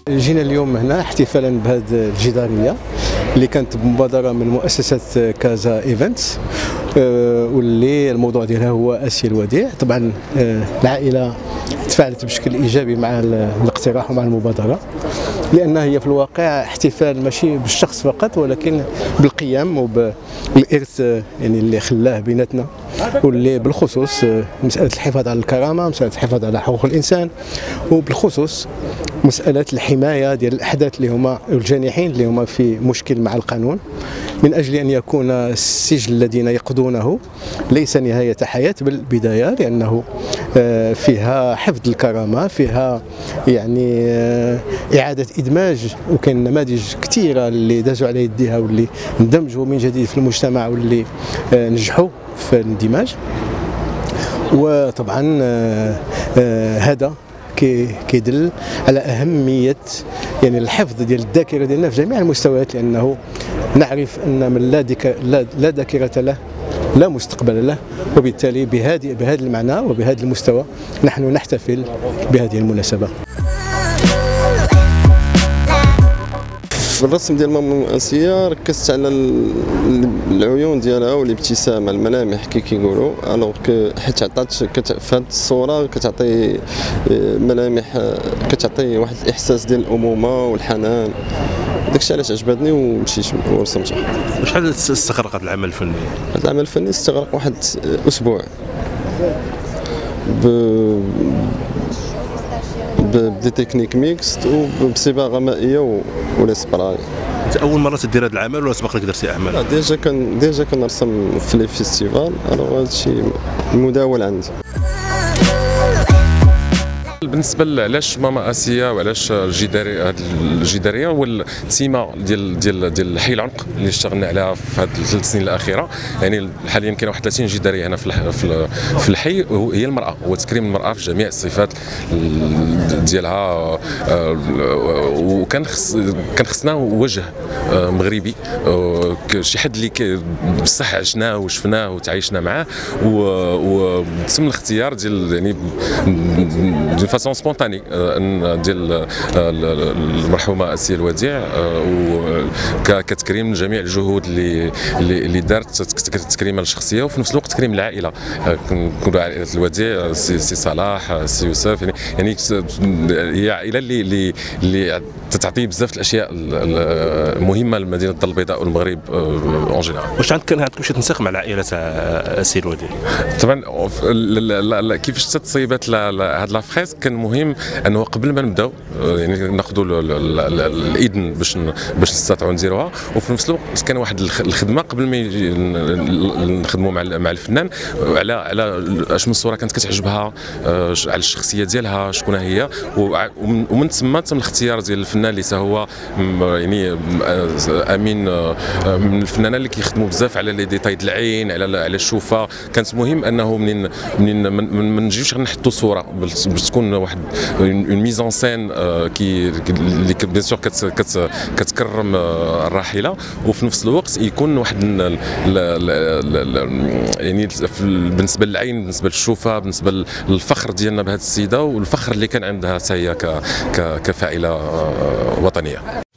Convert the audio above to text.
جينا اليوم هنا احتفالا بهذه الجدارية اللي كانت بمبادرة من مؤسسة كازا ايفنتس، واللي الموضوع ديالها هو آسيا الوديع. طبعا العائلة تفاعلت بشكل ايجابي مع الاقتراح ومع المبادرة، لأنها هي في الواقع احتفال ماشي بالشخص فقط، ولكن بالقيم وبالإرث يعني اللي خلاه بيناتنا، واللي بالخصوص مسألة الحفاظ على الكرامة، مسألة الحفاظ على حقوق الإنسان، وبالخصوص مسألة الحماية ديال الأحداث اللي هما الجانحين اللي هما في مشكل مع القانون، من أجل أن يكون السجن الذين يقضونه ليس نهاية حياة بل بداية، لأنه فيها حفظ الكرامة، فيها يعني إعادة إدماج، وكاين نماذج كثيرة اللي دازوا على يديها واللي اندمجوا من جديد في المجتمع واللي نجحوا في الاندماج. وطبعا هذا كيدل على أهمية يعني الحفظ ديال الذاكرة ديالنا في جميع المستويات، لأنه نعرف أن من لا ذاكرة له لا مستقبل له، وبالتالي بهذا المعنى وبهذا المستوى نحن نحتفل بهذه المناسبة. بالرسم ديال ماما آسيا ركزت على العيون ديالها والابتسامه، الملامح كيقولوا، الوغ حيت عطات في هذه الصوره كتعطي ملامح، كتعطي واحد الاحساس ديال الامومه والحنان. داكشي علاش عجبتني ومشيت ورسمتها. شحال استغرق هذا العمل الفني؟ هذا العمل الفني استغرق واحد اسبوع بدي تكنيك ميكست وبصباغه مائيه ولا سبراي. انت اول مره تدير هذا العمل ولا سبق لك درتي اعمال؟ لا، ديجا كنرسم في لي فيستيفال، الوغ هادشي مداول عندي. بالنسبه علاش ماما آسيا وعلاش الجداريه هو التيمه ديال حي العنق اللي اشتغلنا عليها في هذه الثلاث سنين الاخيره. يعني حاليا كاين واحد 30 جداريه هنا في الحي، هي المراه، هو تكريم المراه في جميع الصفات ديالها. وكان خصنا وجه مغربي، شي حد اللي بصح عشناه وشفناه وتعايشنا معاه، وتم الاختيار ديال يعني فاسون سبونتاني ديال المرحومه آسيا الوديع، وكتكريم جميع الجهود اللي دارت تكريما للشخصيه، وفي نفس الوقت تكريم العائله، كنقولوا عائله الوديع، سي صلاح، سي يوسف. يعني هي عائله اللي تعطي بزاف الاشياء المهمه لمدينه الدار البيضاء والمغرب اون جينيرال. واش عندكم شي تنسيق مع العائله تاع آسيا الوديع؟ طبعا كيفاش تصيبات هذا لافريس، كان مهم انه قبل ما نبداو يعني ناخذوا الاذن باش نستطيعوا نديروها، وفي نفس الوقت كان واحد الخدمه قبل ما نخدموا مع الفنان على اش من صوره كانت كتعجبها، على الشخصيه ديالها شكون هي، ومن ثم تم الاختيار ديال الفنان اللي هو يعني امين، من الفنانين اللي كيخدموا بزاف على لي ديتاي د العين، على الشوفه. كانت مهم انه منين ما نجيوش نحطوا صوره باش تكون واحد اون ميز سين اللي بيان سور كتكرم الراحله، وفي نفس الوقت يكون واحد يعني بالنسبه للعين، بالنسبه للشوفه، بالنسبه للفخر ديالنا بهذه السيده، والفخر اللي كان عندها حتى هي كفاعله وطنيه.